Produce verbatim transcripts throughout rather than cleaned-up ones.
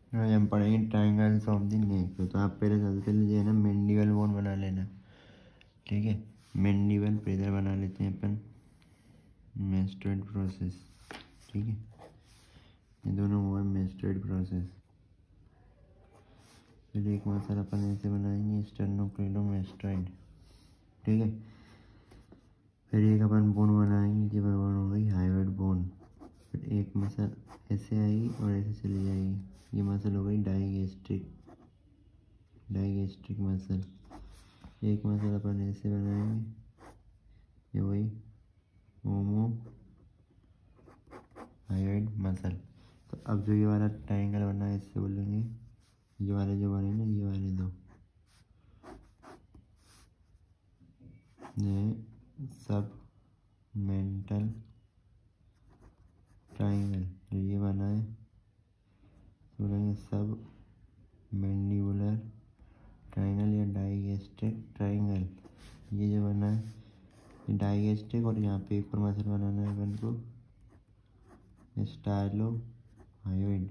आज हम पढ़ेंगे ट्राइंगल्स ऑफ द नेक। तो आप पहले सबसे पहले जो है ना मैंडिबल बोन बना लेना, ठीक है। मैंडिबल इधर बना लेते हैं अपन, मेस्टर्ड प्रोसेस, ठीक है। ये दोनों हुआ मेस्टर्ड प्रोसेस। फिर एक मसल अपन ऐसे बनाएंगे स्टर्नोक्लेडोमास्टोइड, ठीक है। फिर एक अपन बोन बनाएंगे कि बोन हो गई हाइवेड बोन। फिर एक मसल ऐसे आएगी और ऐसे चली जाएगी, ये मसल हो गई डाइगेस्ट्रिक डाइगेस्ट्रिक मसल। एक मसल अपन ऐसे बनाएंगे, ये वही मोमो हाइवेड मसल। तो अब जो ये वाला ट्रायंगल बना है इससे बोलेंगे, ये वाले जो बने ना ये वाले दो, ये सब मेंटल ट्रायंगल जो ये बना है बोलेंगे सब मैंडिबुलर ट्रायंगल या डाइगेस्ट्रिक ट्रायंगल। ये जो बना है ये डाइगेस्ट्रिक, और यहाँ पे एक और मसल बनाना है अपन को स्टाइलोहायोइड।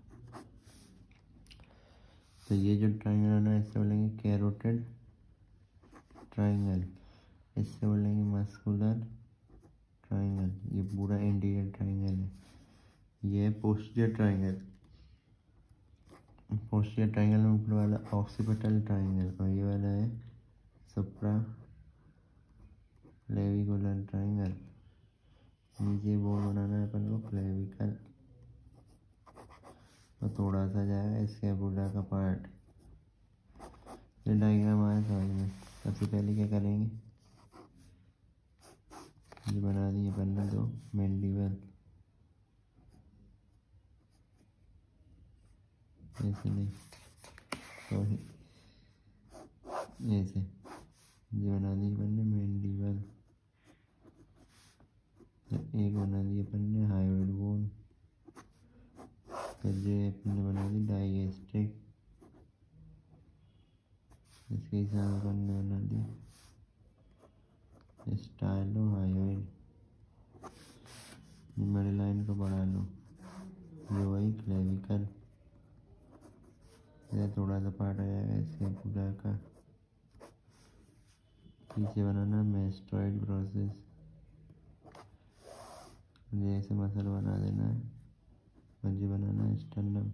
तो ये जो ट्रायंगल बना है इससे बोलेंगे कैरोटिड ट्रायंगल, इससे बोलेंगे मस्कुलर ट्रायंगल। ये पूरा इंटीरियर ट्रायंगल है। ये है पोस्टीरियर ट्रायंगल। पोस्टीरियर ट्रायंगल में ऊपर वाला ऑक्सीपिटल ट्रायंगल, और ये वाला है सुप्रा क्लेविकुलर ट्रायंगल। नीचे बोन बनाना है अपन को क्लेविकल, और थोड़ा सा जाएगा स्कैपुला का पार्ट। ये डायग्राम आया समझ में। सबसे पहले क्या करेंगे, ये बना दिए अपन ने दो मैंडिबल, ऐसे नहीं सॉरी ऐसे, ये बना दी अपन ने मैंडिबल। एक बना दी अपन ने हाइवेड बोन। फिर ये अपन ने बना दी डाइगेस्ट्रिक, इसके हिसाब अपन ने बना दी स्टाइलोहायोइड। बड़ी लाइन को बढ़ा लो, ये वही क्लेविकल। इधर थोड़ा सा पार्ट आ जाएगा इसके पूरा का। पीछे बनाना मेस्टोइड प्रोसेस, जैसे मसल बना देना है। और ये बनाना है स्टर्नम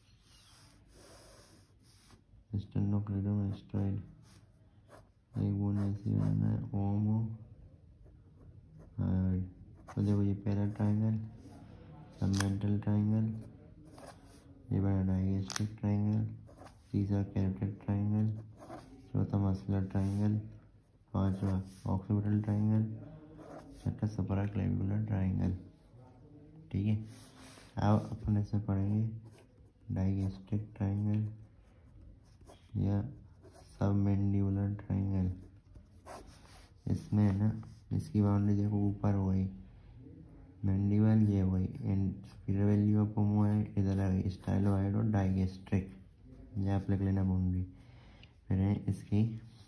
स्टर्नोक्लेडोमास्टोइड। एक बोन ऐसे बनाना है ओमो हाइवेड। तो देखो ये पहला ट्रायंगल सबमेंटल ट्रायंगल, ये बना डाइगेस्ट्रिक ट्रायंगल, तीसरा कैरोटिड ट्रायंगल, चौथा मस्कुलर ट्रायंगल, पांचवा ऑक्सीपिटल ट्रायंगल, छठा सुपरा क्लेविकुलर ट्रायंगल, ठीक है। अब अपन इसमें पढ़ेंगे डाइगेस्ट्रिक ट्रायंगल या सबमैंडिबुलर ट्रायंगल। इसमें है ना इसकी बाउंड्री देखो ऊपर हो गई मैंडिबल, ये हुई and superior value of omohyoid, इधर आ गई स्टाइलोहाइड और डाइगेस्ट्रिक। ये आप लिख लेना बाउंड्री। फिर है इसकी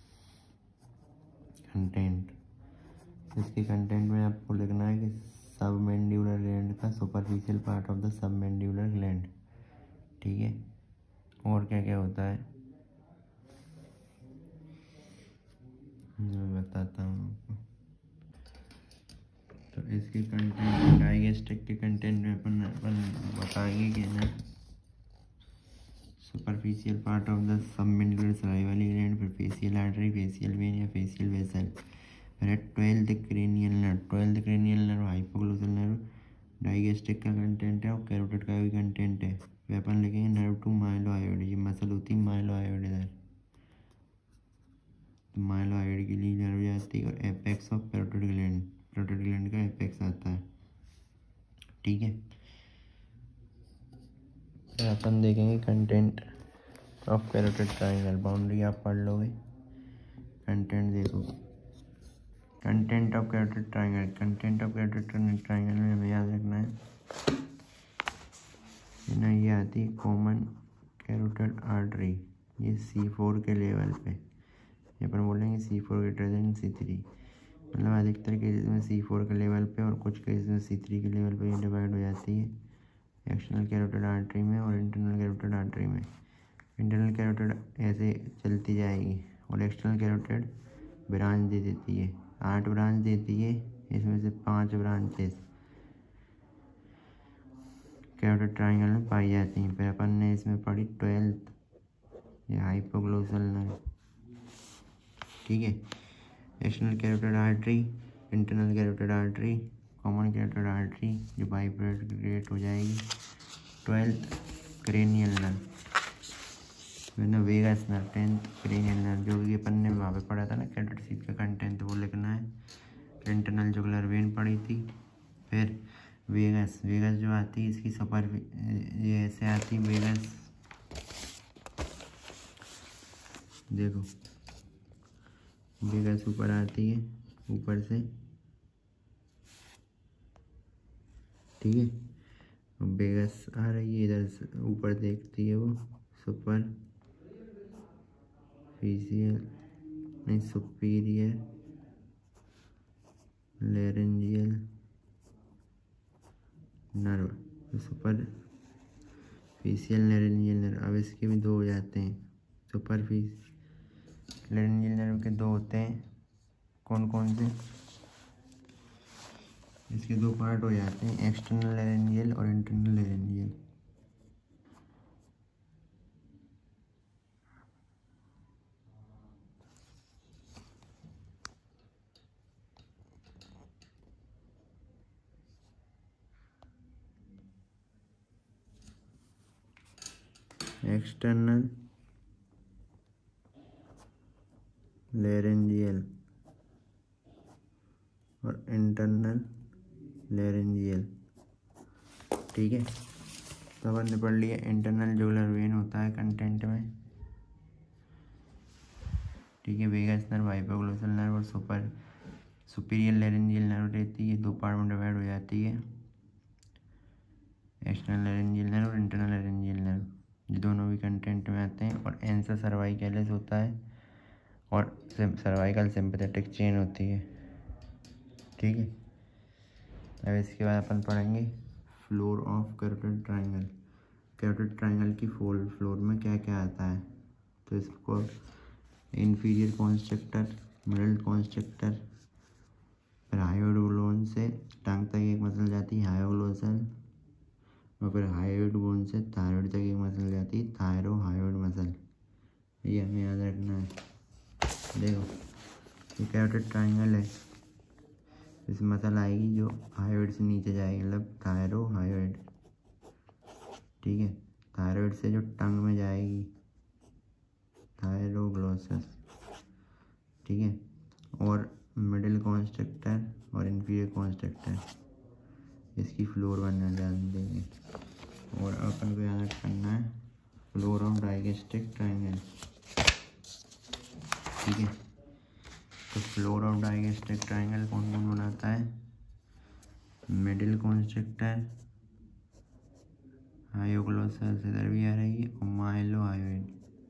कंटेंट। इसके कंटेंट में आपको लिखना है कि सब मैंडिबुलर ग्लैंड का superficial part of the submandibular gland, ठीक है। और क्या क्या होता है मैं बताता हूँ आपको। तो इसके कंटेंट डाइगेस्ट्रिक के कंटेंट में अपन अपन बताएंगे कि ना superficial part of the submandibular salivary gland, फिर फेशियल आर्टरी, फेशियल वेन या फेशियल वेसल, फिर twelfth cranial nerve. Twelfth cranial nerve hypoglossal nerve digastric का कंटेंट है और कैरोटिड का भी कंटेंट है। फिर अपन लिखेंगे नर्व टू माइलोहायोइड, ये मसल होती है माइलोहायोइड। इधर माइलोहायोइड के लिए नर्व जाती है, और apex of carotid gland, carotid gland का एपेक्स आता है, ठीक है। फिर अपन देखेंगे content of carotid triangle. Boundary आप पढ़ लोगे, कंटेंट देखो। Content of carotid triangle, content of carotid triangle में हमें याद रखना है ना, ये आती है कॉमन कैरोटिड आर्टरी, ये सी फोर के लेवल पे। ये अपन बोलेंगे C four greater than C three, मतलब अधिकतर केसेस में सी फोर के लेवल पे और कुछ केसेस में सी थ्री के लेवल पे ये डिवाइड हो जाती है एक्सटर्नल कैरोटिड आर्टरी में और इंटरनल कैरोटिड आर्टरी आर्टरी में। इंटरनल कैरोटिड ऐसे चलती जाएगी और एक्सटर्नल कैरोटिड ब्रांच दे देती है, आठ ब्रांच देती है, इसमें से पांच ब्रांचेस कैरोटिड ट्रायंगल में पाई जाती हैं। फिर अपन ने इसमें पढ़ी ट्वेल्थ, ये हाइपोग्लोसल नर्व, ठीक है। External carotid artery, internal carotid artery, common carotid artery जो बाइफरकेट हो जाएगी। ट्वेल्थ क्रेनियल नर्व, मैंने vagus nerve. Tenth cranial nerve, जो कि अपन ने वहाँ पे पढ़ा था ना कैरोटिड सीथ का कंटेंट, वो लिखना है। इंटरनल जुगुलर वेन पढ़ी थी। फिर वेगस, वेगस जो आती है इसकी सुपर, ये ऐसे आती है वेगस, देखो वेगस ऊपर आती है, ऊपर से, ठीक है। वेगस आ रही है इधर से, ऊपर देखती है वो सुपर फिशियल नहीं superior laryngeal nerve, superficial laryngeal nerve. अब इसके भी दो हो जाते हैं, सुपर फिश लैरिंजियल नर्व के दो होते हैं, कौन कौन से, इसके दो पार्ट हो जाते हैं, एक्सटर्नल लैरिंजियल और इंटरनल लैरिंजियल। एक्सटर्नल लैरिंजियल और इंटरनल लैरिंजियल, ठीक है। तो अपन ने पढ़ लिया इंटरनल जुगुलर वेन होता है कंटेंट में, ठीक है। वेगस नर्व, हाइपोग्लोसल नर्व और सुपर सुपीरियर लैरिंजियल नर्व रहती है, दो पार्ट में डिवाइड हो जाती है, एक्सटर्नल लैरिंजियल नर्व और इंटरनल लैरिंजियल नर्व, ये दोनों भी कंटेंट में आते हैं। और एंसा सर्वाइकलिस होता है और सर्वाइकल सिंपैथेटिक चेन होती है, ठीक है। अब इसके बाद अपन पढ़ेंगे floor of carotid triangle. Carotid triangle की फोल फ्लोर में क्या क्या आता है, तो इसको इंफीरियर कॉन्स्ट्रक्टर, मिडल कॉन्स्ट्रक्टर, फिर हायोइड बोन से टंग तक एक मसल जाती है हायोग्लोसल, और फिर हायोइड बोन से थायरॉइड तक एक मसल जाती है थायरो हायोइड मसल, ये हमें याद रखना है। देखो ये कैरोटिड ट्रायंगल है, इस मसल आएगी जो हायोइड से नीचे जाएगी, मतलब थायरो हायोइड, ठीक है। थायरॉइड से जो टंग में जाएगी थायरोग्लोसस, ठीक है। और मिडिल कॉन्स्ट्रक्टर और इंफीरियर कॉन्स्ट्रक्टर, इसकी फ्लोर बनना जान देंगे। और अपन को याद करना है फ्लोर ऑफ डायगेस्टिक ट्रायंगल, ठीक है। तो फ्लोर ऑफ डायगेस्टिक ट्रायंगल कौन कौन बनाता है, मिडिल कॉन्स्ट्रक्टर, हायोग्लोसस इधर भी आ रही है, और माइलो हायोइड।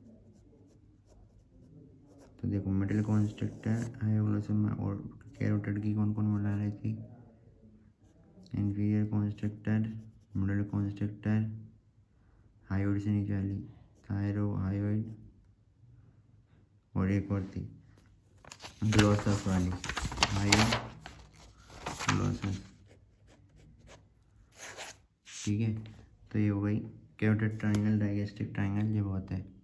तो देखो मिडिल कॉन्स्ट्रक्टर हायोग्लोसस में, और कैरोटिड की कौन कौन बना रही थी, inferior constrictor, middle constrictor, hyoid से नीचे वाली थायरो हायोइड, और एक और थी ग्लोसस वाली हायोग्लोसस, ठीक है। तो ये हो गई कैरोटिड ट्रायंगल, डायगेस्टिक ट्रायंगल, ये बहुत है।